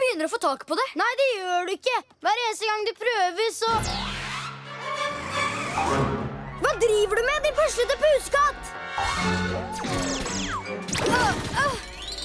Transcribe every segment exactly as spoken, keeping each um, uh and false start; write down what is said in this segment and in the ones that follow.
begynner å få tak på det. Nei, det gjør du ikke. Hver eneste gang du prøver, så... Hva driver du med, din puslete pusekatt? Ah, ah.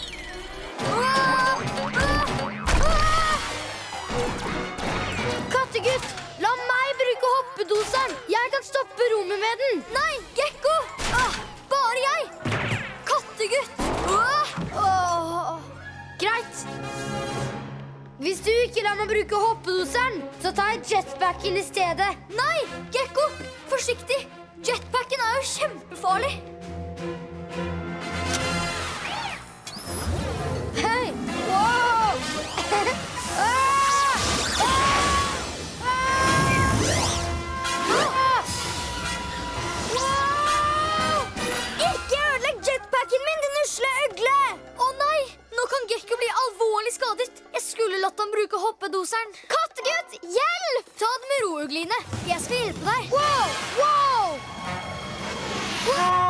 Kattegutt, la meg bruke hoppedoseren. Jeg kan stoppe rommet med den. Nei, Gekko! Ah, bare jeg! Kattegutt! Ah. Oh. Greit. Hvis du ikke lar meg bruke hoppedoseren, så tar jeg jetpacken i stedet. Nei, Gekko! Forsiktig! Jetpacken er jo kjempefarlig. Hei! Wow! ah! Ah! Wow! Ikke ødelegg jetpacken min, din usle øgle! Å nei! Nå kan Gekko bli alvorlig skadet. Jeg skulle latt ham bruke hoppedoseren. Kattegutt, hjelp! Ta det med ro, Ugline. Jeg skal hjelpe deg. Wow! Wow! Wow!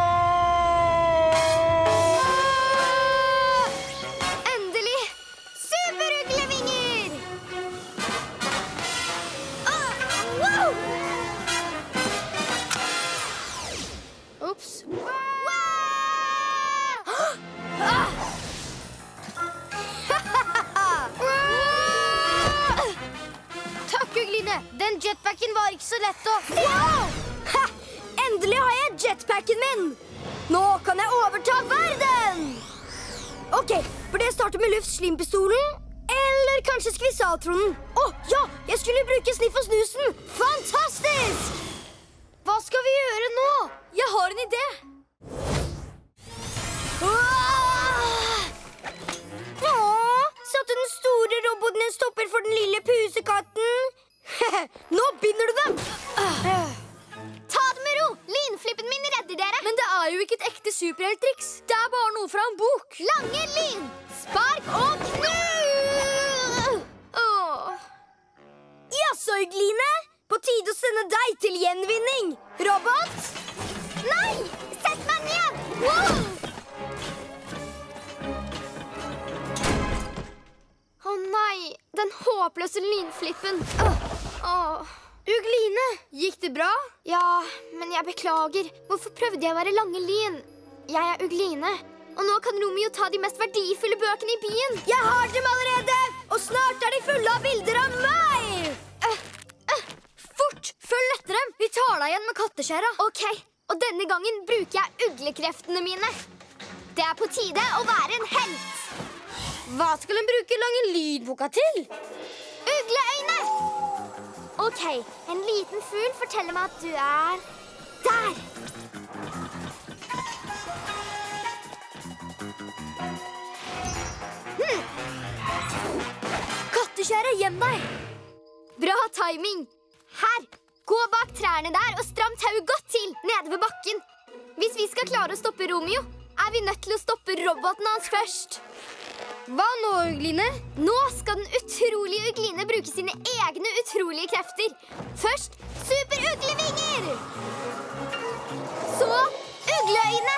Endelig! Superuglevinger! Ah, wow! Ups. Wow! Ah! Takk, Ugline. Den jetpacken var ikke så lett å... Wow! Ha! Endelig har jeg jetpacken min! Nå kan jeg overta verden! Ok, burde jeg starte med luftslimpistolen? Eller kanskje skvisaltronen? Å, oh, ja! Jeg skulle bruke sniff og snusen! Fantastisk! Hva skal vi gjøre nå? Jeg har en idé. Åh! Åh, så at den store roboten en stopper for den lille pusekatten. Nå binder du dem! Ta det med ro! Linflippen min redder dere. Men det er jo ikke et ekte superhelttriks. Det er bare noe fra en bok. Lange lyn, spark og knu! Åh. Jaså, Ugline. På tide å sende deg til gjenvinning. Robot? Nei! Sett meg ned! Wow! Å nei, den håpløse lynflippen. Åh. Åh. Ugline, gikk det bra? Ja, men jeg beklager. Hvorfor prøvde jeg å være lange lyn? Jeg er Ugline, og nå kan Romeo ta de mest verdifulle bøkene i byen. Jeg har dem allerede, og snart er de fulle av bilder av meg. Uh, uh, fort, følg etter dem. Vi tar deg igjen med katteskjæra. Ok, og denne gangen bruker jeg uglekreftene mine. Det er på tide å være en helt. Hva skal en bruke lange lydboka til? Ugleøyne! Ok, en liten fugl forteller meg at du er der. Hmm. Katteskjære, gjem deg. Bra timing. Her, gå bak trærne der og stram tauet godt til nede ved bakken. Hvis vi skal klare å stoppe Romeo, er vi nødt til å stoppe roboten hans først. Hva nå, Ugline? Nå skal den utrolige Ugline bruke sine egne utrolige krefter. Først superuglevinger. Så ugleøyne.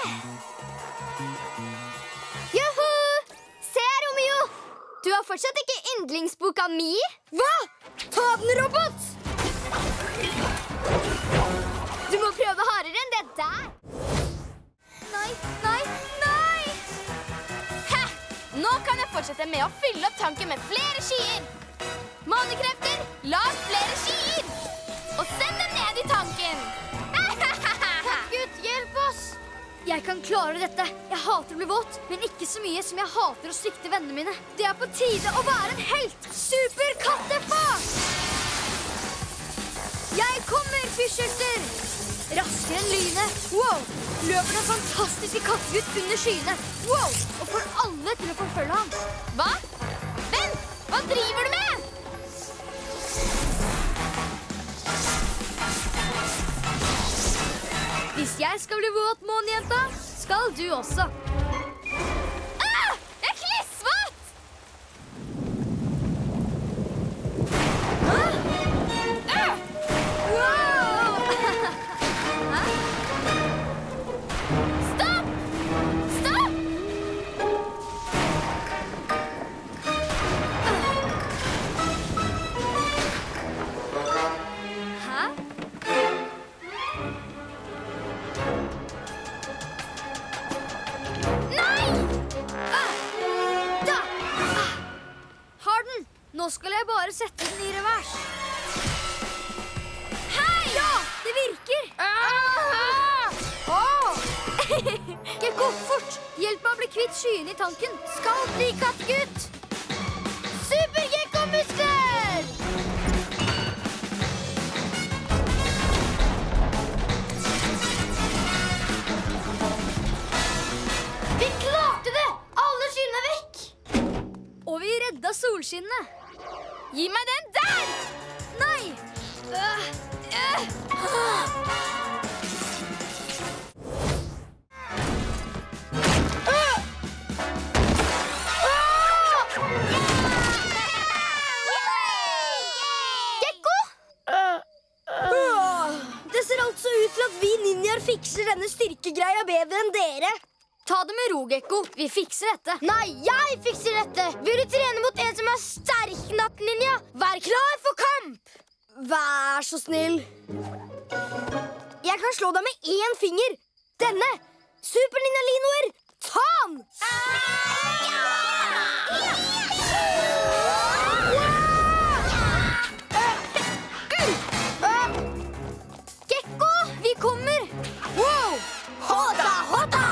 Juhu! Se, Romeo! Du har fortsatt ikke yndlingsboka mi. Hva? Ta den, robot! Du må prøve hardere enn det der. Nei, nei, nei! Hæ! Nå kan jeg fortsette med å fylle opp tanken med flere skier. Månekrefter, lag flere skier. Og send dem ned i tanken. Gutt, hjelp oss! Jeg kan klare dette. Jeg hater å bli våt, men ikke så mye som jeg hater å svikte vennene mine. Det er på tide å være en helt. Superkattefart! Jeg kommer, fyrskjøtter! Raskere enn lynet. Wow! Løper den fantastiske kattegutt under skyene. Wow! Og får alle til å forfølge ham. Hva? Vent! Hva driver du med? Hvis jeg skal bli våt, månejenta, skal du også. Ah! Jeg er klissvåt! Ah! Ah! Wow! Stopp! Stopp! Nå skal jeg bare sette den i revers. Hei! Ja, det virker. Åh! Gekko, fort! Hjelp meg å bli kvitt skyen i tanken. Skal bli kattgutt. Super-Gekko-muskler! Vi klarte det! Alle skyene er vekk. Og vi redda solskinnene. Gi meg den der! Nei! Øh, øh. Gekko! Det ser altså ut til at vi ninjaer fikser denne styrkegreia bedre enn dere. Ta det med ro, Gekko. Vi fikser dette. Nei, jeg fikser dette. Vil du trene mot en som er sterk, nattninja? Vær klar for kamp. Vær så snill. Jeg kan slå deg med én finger. Denne. Super-ninja-linoer. Ta den! Gekko, vi kommer. Wow! Hoda, hoda!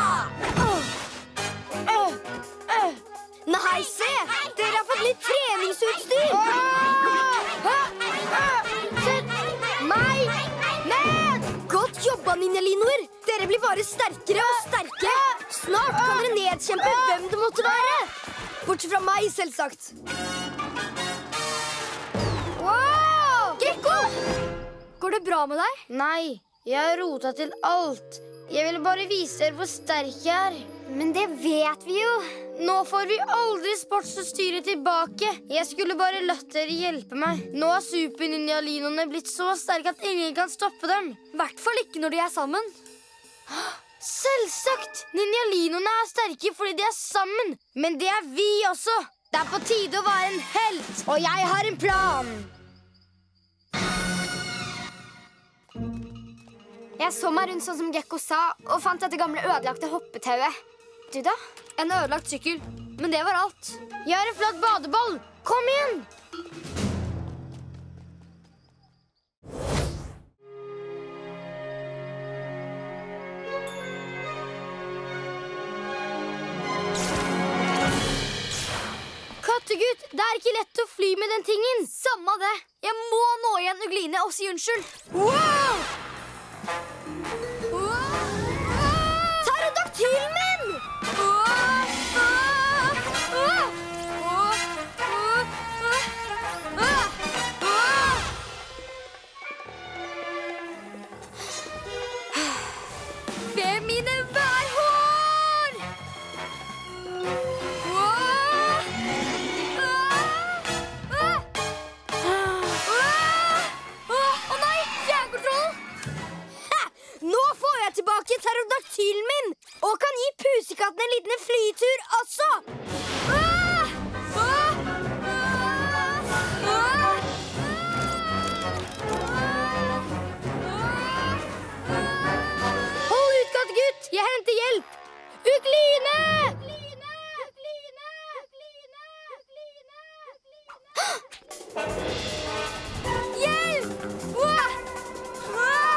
Nei, se! Dere har fått litt treningsutstyr! Sett meg ned! Godt jobba, ninjalinoer! Dere blir bare sterkere og sterkere. Snart kan dere nedkjempe hvem det måtte være. Bortsett fra meg, selvsagt. Wow! Gekko! Går det bra med deg? Nei, jeg har rota til alt. Jeg ville bare vise dere hvor sterk jeg er. Men det vet vi jo. Nå får vi aldri sportsutstyret tilbake. Jeg skulle bare latt dere hjelpe meg. Nå har super-ninja-linoene blitt så sterke at ingen kan stoppe dem. I hvert fall ikke når de er sammen. Selvsagt! Ninja-linoene er sterke fordi de er sammen. Men det er vi også. Det er på tide å være en helt. Og jeg har en plan. Jeg så meg rundt sånn som Gekko sa, og fant dette gamle ødelagte hoppetauet. Du da? En ødelagt sykkel. Men det var alt. Jeg har en flott badeball. Kom igjen! Kattegutt, det er ikke lett å fly med den tingen. Samme det. Jeg må nå igjen Ugline og si unnskyld. Wow! Pterodaktylen min! Ved mine værhår! Å nei, fjernkontrollen! Nå får jeg tilbake pterodaktylen min, og kan gi pusekatten en liten flytur også. Ah! Ah! Ah! Hold ut, kattegutt! Jeg henter hjelp! Ugline! Hjelp! Ah! Ah!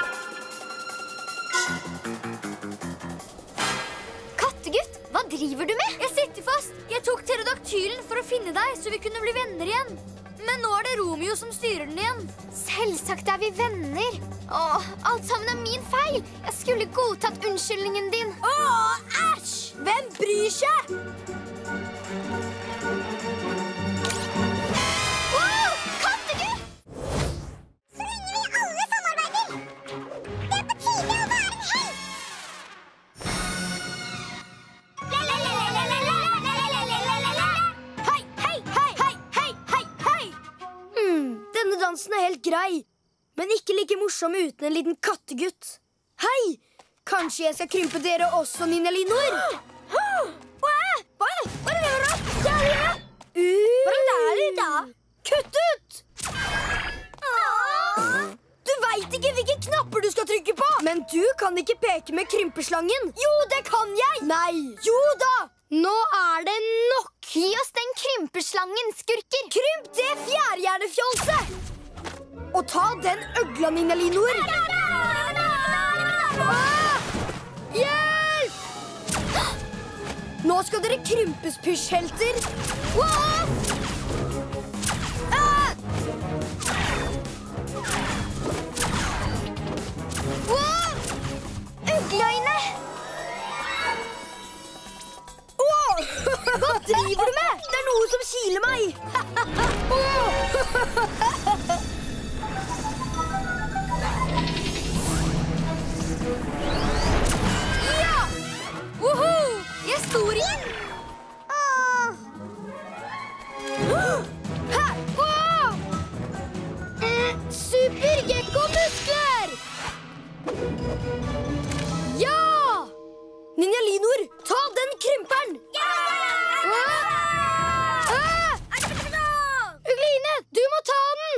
Kattegutt, hva driver du med? Jeg sitter fast. Jeg tok pterodaktylen for å finne deg, så vi kunne bli venner igjen. Men nå er det Romeo som styrer den igjen. Selvsagt er vi venner. Åh, alt sammen er min feil. Jeg skulle godtatt unnskyldningen din. Åh, æsj! Hvem bryr seg? Wow, kattegutt! Så lenge vi alle samarbeider. Det er på tide å være en helt. Hei, hei, hei, hei, hei, hei, hei. Hmm, denne dansen er helt grei, men ikke like morsom uten en liten kattegutt. Hei, kanskje jeg skal krympe dere også, ninjalinoer? Hva er det du gjør? Kutt ut! Du vet ikke hvilke knapper du skal trykke på. Men du kan ikke peke med krympeslangen. Jo, det kan jeg! Nei. Jo da! Nå er det nok. Gi oss den krympeslangen, skurker! Krymp det fjærhjernefjolset! Og ta den øgla, Ninjalinor! Ah! Hjelp! Nå skal dere krympes, pysjhelter! Ah! Øgleøyne! Åh! Hva driver du med? Det er noe som kiler meg! Åh! Ja! Woho! Jeg står igjen! Hæ? Åh! Mm, Super-gekko-muskler! Ja! Ninjalinor, ta den krymperen! Ugline, du må ta den!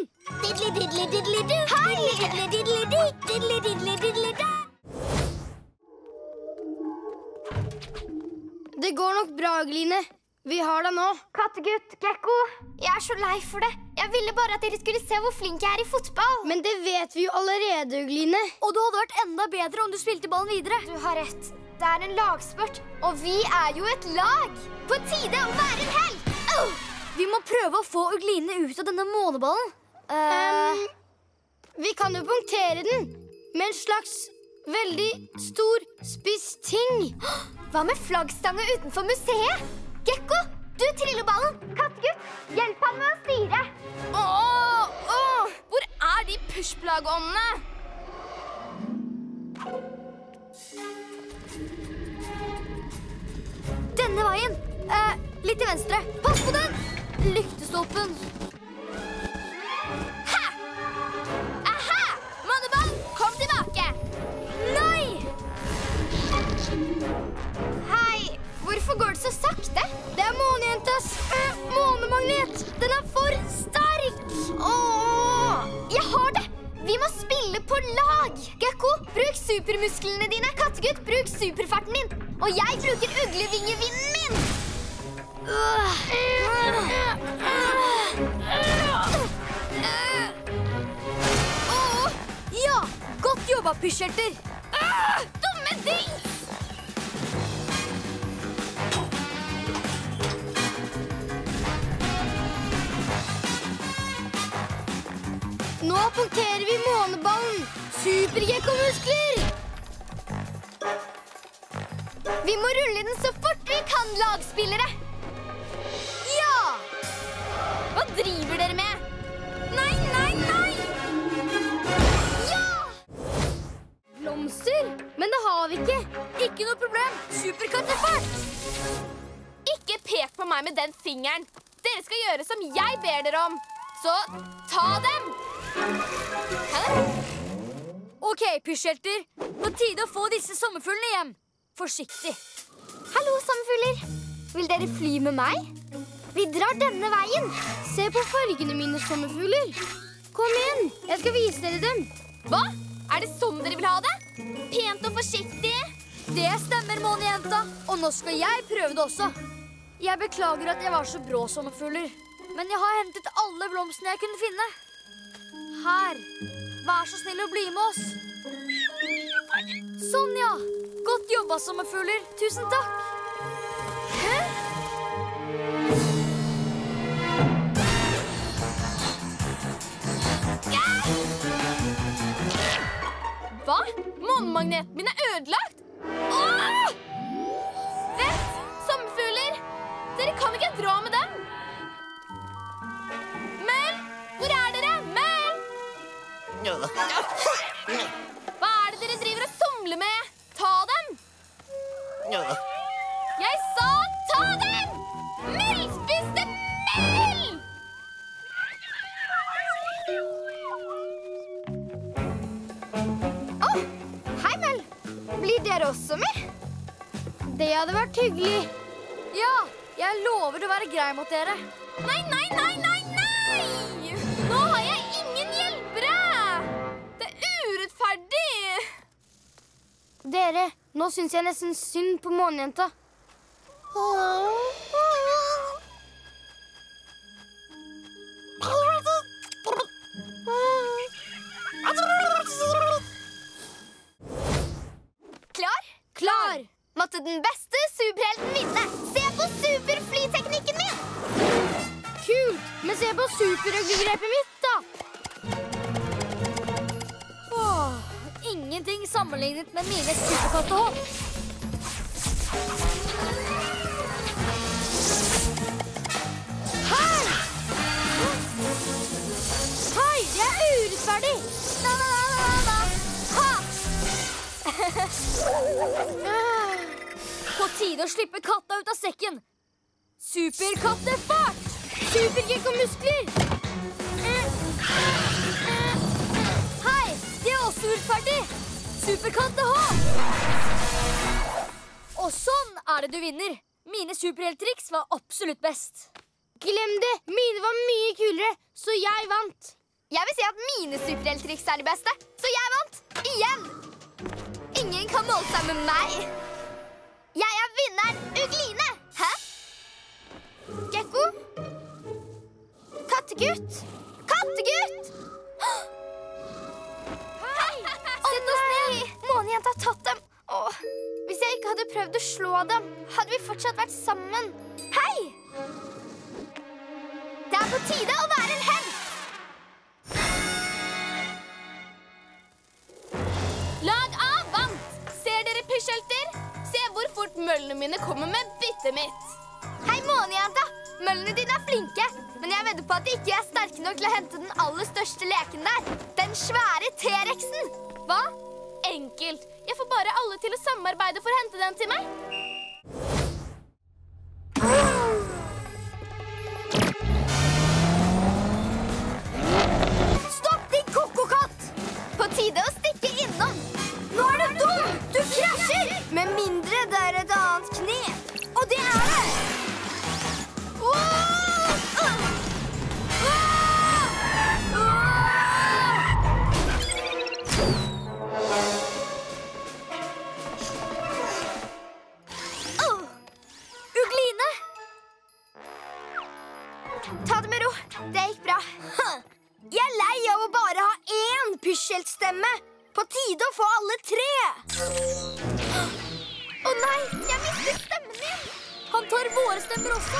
Det går nok bra, Ugline. Vi har deg nå. Kattegutt, Gekko, jeg er så lei for det. Jeg ville bare at dere skulle se hvor flink jeg er i fotball. Men det vet vi jo allerede, Ugline. Og det hadde vært enda bedre om du spilte ballen videre. Du har rett. Det er en lagsport, og vi er jo et lag. På tide å være en helt. Oh! Vi må prøve å få Ugline ut av denne måneballen. Um, vi kan jo punktere den med en slags veldig stor, spiss ting. Hva med flaggstanga utenfor museet? Gekko, du triller ballen. Kattegutt, hjelp han med å styre. Åh, åh, hvor er de pushplagåndene? Denne veien. Eh, litt til venstre. Pass på den! Lyktestolpen. Ha! Aha! Måneball, kom tilbake. Nei! Hei, hvorfor går det så sakte? Det er månejentas øh, månemagnet. Den er for sterk. Åh, jeg har det! Vi må spille på lag! Gekko, bruk supermusklene dine. Kattegutt, bruk superfarten din. Og jeg bruker uglevingevinden min. Åh, ja! Godt jobba, pysjhelter. Dumme dings! Nå punkterer vi måneballen. Super-gekko-muskler. Vi må rulle den så fort vi kan, lagspillere. Ja! Hva driver dere med? Nei, nei, nei! Ja! Blomster? Men det har vi ikke. Ikke noe problem. Superkattefart. Ikke pek på meg med den fingeren. Dere skal gjøre som jeg ber dere om. Så ta dem! Hæ? Ok, pysjhelter. På tide å få disse sommerfuglene hjem. Forsiktig. Hallo, sommerfugler. Vil dere fly med meg? Vi drar denne veien. Se på fargene mine, sommerfugler. Kom igjen, jeg skal vise dere dem. Hva? Er det sånn dere vil ha det? Pent og forsiktig. Det stemmer, månejenta. Og nå skal jeg prøve det også. Jeg beklager at jeg var så brå, sommerfugler. Men jeg har hentet alle blomstene jeg kunne finne. Her. Vær så snill å bli med oss. Sånn, ja. Godt jobba, sommerfugler. Tusen takk. Hæ? Hva? Månemagneten min er ødelagt? Åh! Vent, sommerfugler. Dere kan ikke dra med dem. Mel, hvor er dere? Mel! Hva er det dere driver og somler med? Ta dem! Jeg sa ta dem! Mel spiste Mel! Åh, hei Mel. Blir dere også med? Det hadde vært hyggelig. Ja, jeg lover å være grei mot dere. Nei, nei, nei, nei, nei! Nå har jeg ingen hjelpere! Det er urettferdig! Dere, nå syns jeg nesten synd på månejenta. Klar! Måtte den beste superhelten vinne. Se på superflyteknikken min! Kult! Men se på superøglegrepet mitt, da! Åh, ingenting sammenlignet med mine superkattehopp. Hei! Hei, det er urettferdig! Na, na, na, na, na. Ha! På tide å slippe katta ut av sekken. Superkattefart! Supergekko-muskler! Hei, det er også urettferdig. Superkattehopp! Og sånn er det du vinner. Mine superhelttriks var absolutt best. Glem det! Mine var mye kulere, så jeg vant. Jeg vil si at mine superhelttriks er de beste, så jeg vant. Igjen! Ingen kan måle seg med meg. Jeg er vinneren, Ugline. Hæ? Gekko? Kattegutt? Kattegutt! Hei! Å nei! Månejenta har tatt dem. Åh, hvis jeg ikke hadde prøvd å slå dem, hadde vi fortsatt vært sammen. Hei! Det er på tide å være en helt. Lag A vant! Ser dere pysjelter? Se hvor fort møllene mine kommer med byttet mitt. Hei, månejenta! Møllene dine er flinke, men jeg vedder på at de ikke er sterke nok til å hente den aller største leken der. Den svære T-rexen. Hva? Enkelt. Jeg får bare alle til å samarbeide for å hente den til meg. Stopp, din kokokatt! På tide å stikke innom. Nå er du dum! Du krasjer! Med mindre det er et annet knep. Og det er det! Ugline! Ta det med ro. Det gikk bra. Jeg er lei av å bare ha én pysjeltstemme. På tide å få alle tre. Å nei, jeg mistet stemmen min. Han tar våre stemmer også.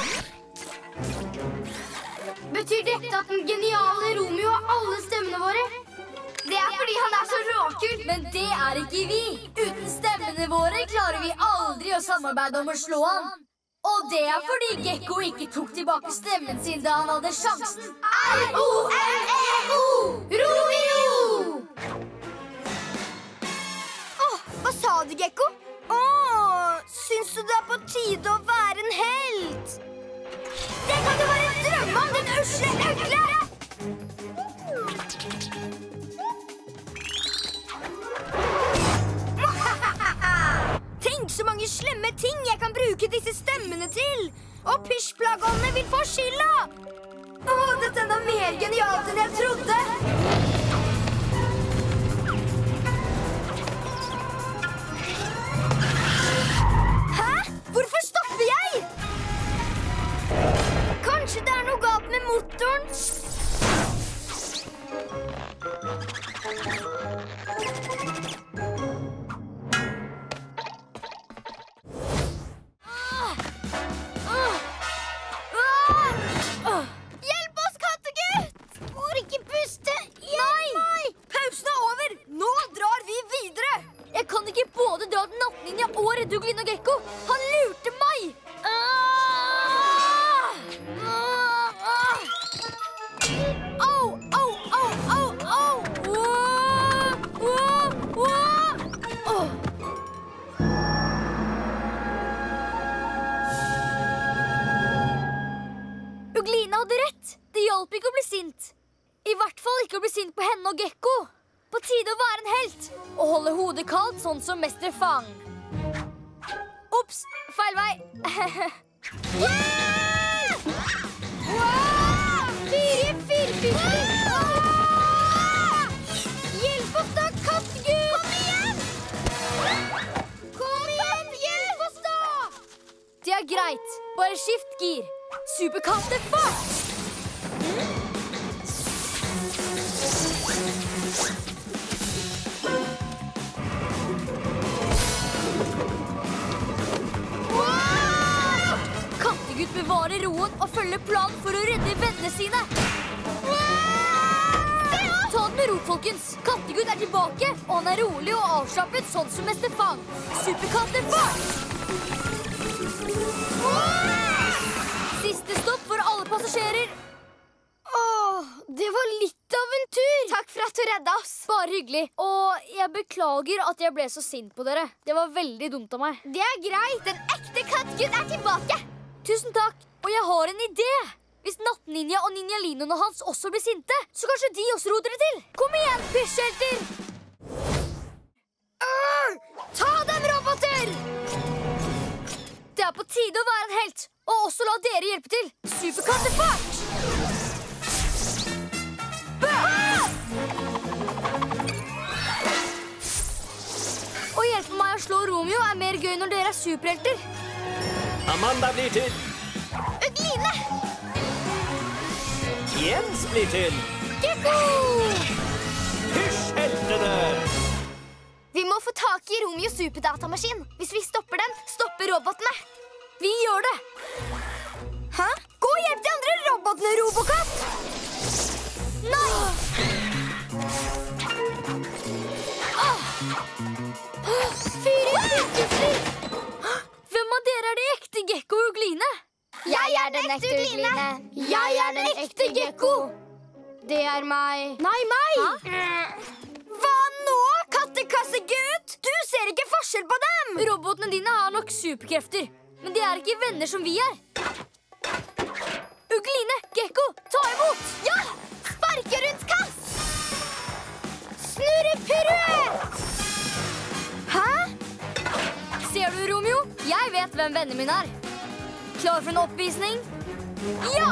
Betyr dette at den geniale Romeo har alle stemmene våre? Det er fordi han er så råkul. Men det er ikke vi. Uten stemmene våre klarer vi aldri å samarbeide om å slå han. Og det er fordi Gekko ikke tok tilbake stemmen sin da han hadde sjansen. R O M E O! Romeo! Åh, hva sa du, Gekko? Åh, syns du det er på tide å være en helt? Det kan jo bare drømme om, den usle øgle! Tenk så mange slemme ting jeg kan bruke disse stemmene til! Og pysjplagene vil få skylda! Åh, dette er noe mer genialt enn jeg trodde! Hæ? Hvorfor stopper jeg? Kanskje det er noe galt med motoren? Hjelp oss, kattegutt! Får ikke puste! Hjelp meg! Pausen er over! Nå drar vi videre! Jeg kan ikke både dra til nattlinja og redde Ugline og Gekko. Han lurte meg! Ah! Ah! Ah! Au, au, au, au, au! Wow! Wow! Wow! Åh. Ugline hadde rett. Det hjalp ikke å bli sint. I hvert fall ikke å bli sint på henne og Gekko. På tide å være en helt og holde hodet kaldt, sånn som Mester Fang. Ops, feil vei. Yeah! Wow! Fire, fire, fire! Ah! Hjelp oss da, kattegutt! Kom igjen! Kom igjen, hjelp oss da! Det er greit. Bare skift gir. Superkattefart! bevare roen og følge planen for å redde vennene sine. Ta den med ro, folkens. Kattegutt er tilbake, og han er rolig og avslappet, sånn som Mester Fang. Superkattefart! Siste stopp for alle passasjerer. Åh, det var litt av en tur. Takk for at du redda oss. Bare hyggelig. Og jeg beklager at jeg ble så sint på dere. Det var veldig dumt av meg. Det er greit. Den ekte Kattegutt er tilbake. Tusen takk. Og jeg har en idé. Hvis Nattninja og ninjalinoene hans også blir sinte, så kanskje de også roter det til. Kom igjen, pysjhelter! Øh, ta dem, roboter! Det er på tide å være en helt, og også la dere hjelpe til. Superkattefart! Å hjelpe meg å slå Romeo er mer gøy når dere er superhelter. Amanda blir til. Ugline! Jens blir til. Gekko! Hysjheltene! Vi må få tak i Romeo superdatamaskin. Hvis vi stopper den, stopper robotene. Vi gjør det. Hæ? Gå og hjelp de andre robotene, Robokatt! Nei! Fyr i styrtufler! Hvem av dere er det ekte Gekko og Ugline? Jeg er den ekte Ugline. Jeg er den ekte Gekko. Det er meg. Nei, meg! Hva nå, kattekassegutt? Du ser ikke forskjell på dem! Robotene dine har nok superkrefter, men de er ikke venner som vi er. Ugline, Gekko, ta imot! Ja! Sparke rundt kass! Snurrepiruett! Hæ? Ser du, Romeo? Jeg vet hvem vennene mine er. Klar for en oppvisning? Ja!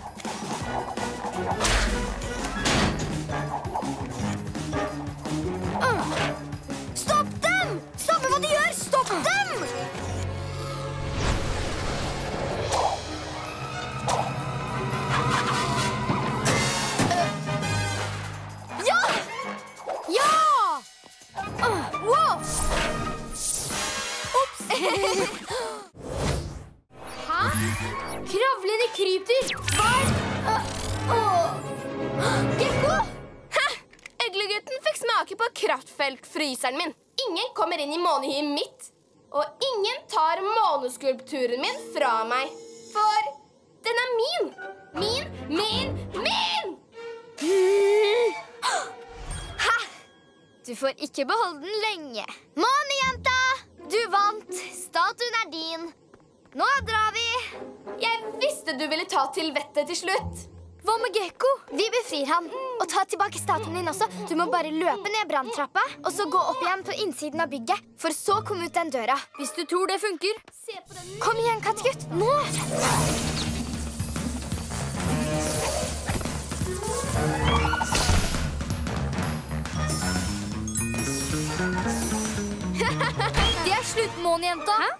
Uh. Stopp dem! Samme hva de gjør, stopp dem! Ja! Ja! Uh. Wow! Ops! Hæ? Kravlende krypdyr. Hva? Uh. Uh. Gekko! Hæ! Øglegutten fikk smake på kraftfeltfryseren min. Ingen kommer inn i månehiet mitt. Og ingen tar måneskulpturen min fra meg. For den er min. Min, min, min! Hæ? Du får ikke beholde den lenge. Månejenta! Du vant. Statuen er din. Nå drar vi. Jeg visste du ville ta til vettet til slutt. Hva med Gekko? Vi befrir han. Og ta tilbake statuen din også. Du må bare løpe ned branntrappa, og så gå opp igjen på innsiden av bygget, for så komme ut den døra. Hvis du tror det funker. Se på den. Kom igjen, kattegutt. Nå! Det er slutt, månejenta. Hæ?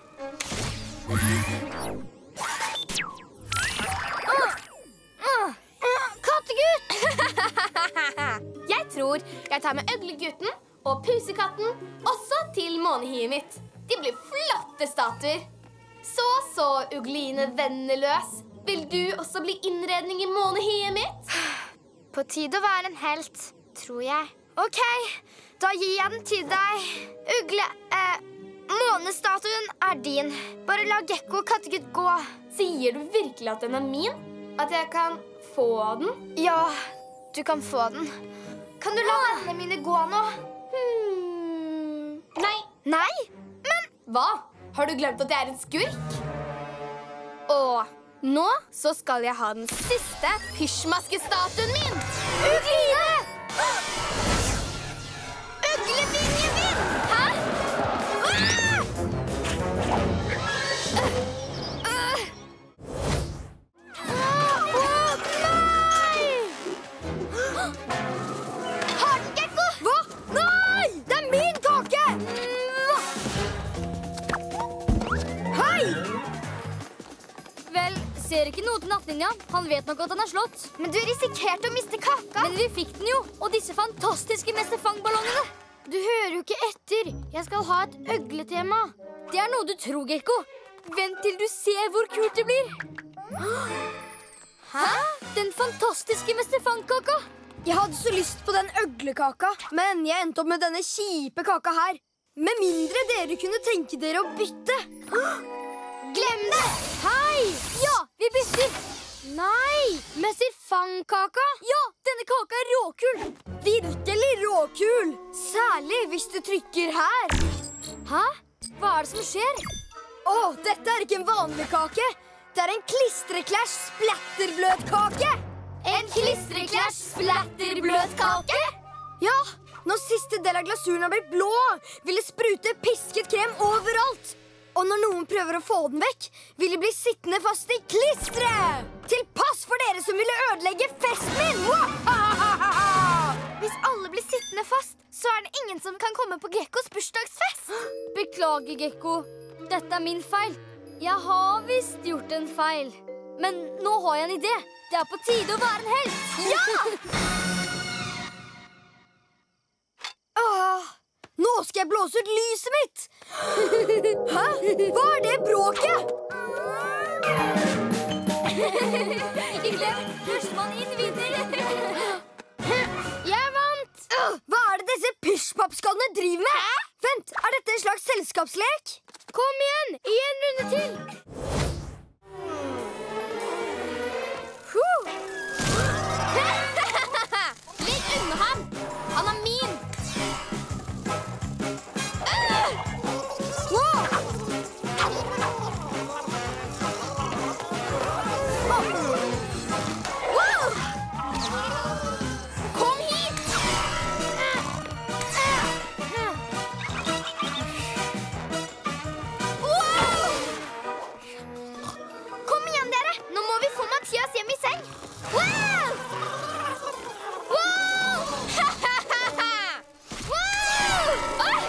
Kattegutt! Jeg tror jeg tar med øglegutten og pusekatten også til månehiet mitt. De blir flotte statuer. Så, så, Ugline venneløs. Vil du også bli innredning i månehiet mitt? På tide å være en helt, tror jeg. Ok, da gir jeg den til deg. Ugle, eh, månestatuen er din. Bare la Gekko og kattegutt gå. Sier du virkelig at den er min? At jeg kan få den? Ja, du kan få den. Kan du la vennene mine gå nå? Hmm. Nei. Nei? Men hva? Har du glemt at jeg er en skurk? Og nå så skal jeg ha den siste pysjmaskestatuen min. Ugline! Uglevinjen min! Hæ? Ah! Uh, uh. Å, nei! Har den, Gekko? Hva? Nei! Det er min kake! Hei! Vel, ser ikke noe til Nattninja. Han vet nok at han er slått. Men du risikerte å miste kaka. Men vi fikk den jo, og disse fantastiske Mester Fang-ballongene. Du hører jo ikke etter. Jeg skal ha et øgletema. Det er noe du tror, Gekko. Vent til du ser hvor kult det blir. Hæ? Den fantastiske Mester Fang-kaka. Jeg hadde så lyst på den øglekaka, men jeg endte opp med denne kjipe kaka her. Med mindre dere kunne tenke dere å bytte. Glem det! Hei! Ja, vi bytter. Nei, Mester Fang-kaka. Ja, denne kaka er råkul. Virkelig råkul. Særlig hvis du trykker her. Hæ? Hva er det som skjer? Åh, dette er ikke en vanlig kake. Det er en klistreklæsj splatterbløtkake. En klistreklæsj splatterbløtkake? Ja, når siste del av glasuren har blitt blå, vil det sprute pisket krem overalt. Og når noen prøver å få den vekk, vil de bli sittende fast i klistret. Til pass for dere som ville ødelegge festen min. Hvis alle blir sittende fast, så er det ingen som kan komme på Gekkos bursdagsfest. Beklager, Gekko. Dette er min feil. Jeg har visst gjort en feil. Men nå har jeg en idé. Det er på tide å være en helt. Ja! Åh, nå skal jeg blåse ut lyset mitt. Hæ? Hva er det bråket? Ikke glem, førstemann inn vinner. Jeg vant. Hva er det disse pysjpappskallene driver med? Vent, er dette en slags selskapslek? Kom igjen, en runde til. Huh. Ligg unna ham. Han er min. Kom hit. Kom igjen, dere. Nå må vi få Mathias hjem i seng. Wow! Wow! Wow!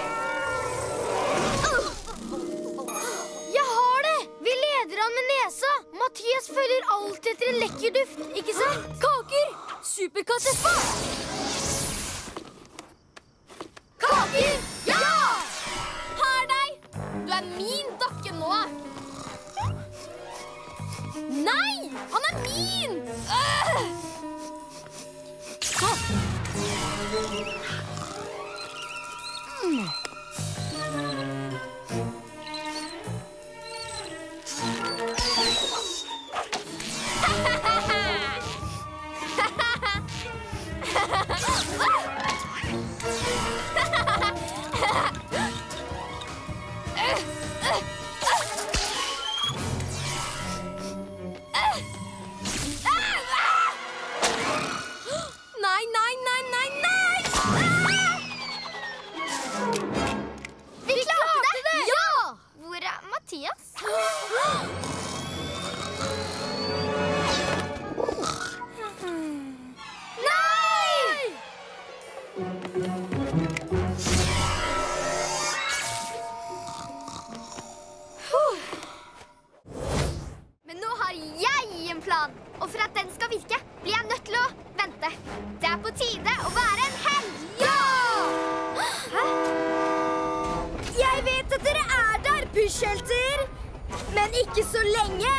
Jeg har det! Vi leder han med nesa. Mathias følger alltid etter en lekker duft, ikke sant? Kaker! Superkattefart! Kaker! Ja! Har deg! Du er min dokke nå. Nei! Han er min! Øh! Mm. Nei, nei, nei, nei, nei! Vi klarte det! Ja! Hvor er Mathias? Nei! Men nå har jeg en plan. Og for at den skal virke, blir jeg nødt til å vente. Det er på tide å være en helt. Ja! Hæ? Jeg vet at dere er der, pysjhelter. Men ikke så lenge.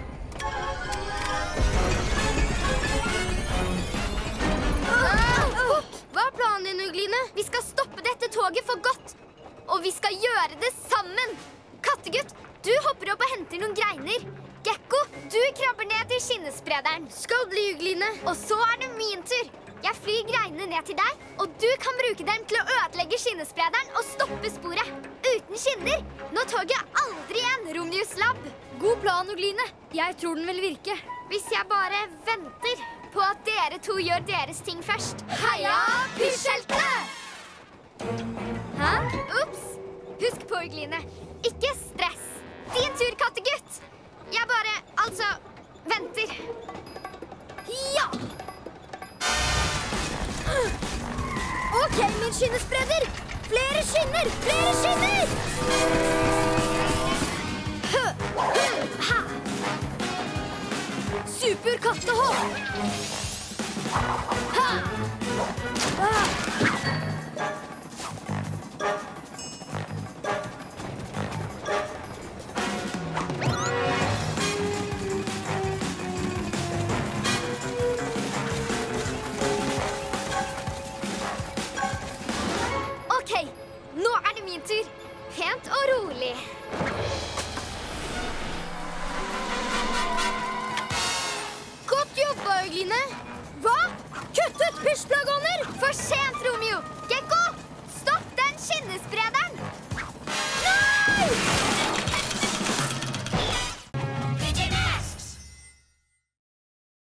Hva er planen din, Ugline? Vi skal stoppe dette toget for godt. Og vi skal gjøre det sammen. Kattegutt, du hopper opp og henter noen greiner. Gekko, du krabber ned til skinnesprederen. Skal bli, Ugline. Og så er det min tur. Jeg flyr greinene ned til deg, og du kan bruke dem til å ødelegge skinnesprederen og stoppe sporet. Uten skinner når toget aldri igjen, Romjus Lab. God plan, Ugline. Jeg tror den vil virke. Hvis jeg bare venter på at dere to gjør deres ting først. Heia, pysjheltene! Hæ? Ups. Husk på, Ugline. Ikke stress. Din tur, kattegutt. Jeg bare, altså, venter. Ja! Ok, min skinnespreder. Flere skinner, flere skinner! Super kattehopp! Ah!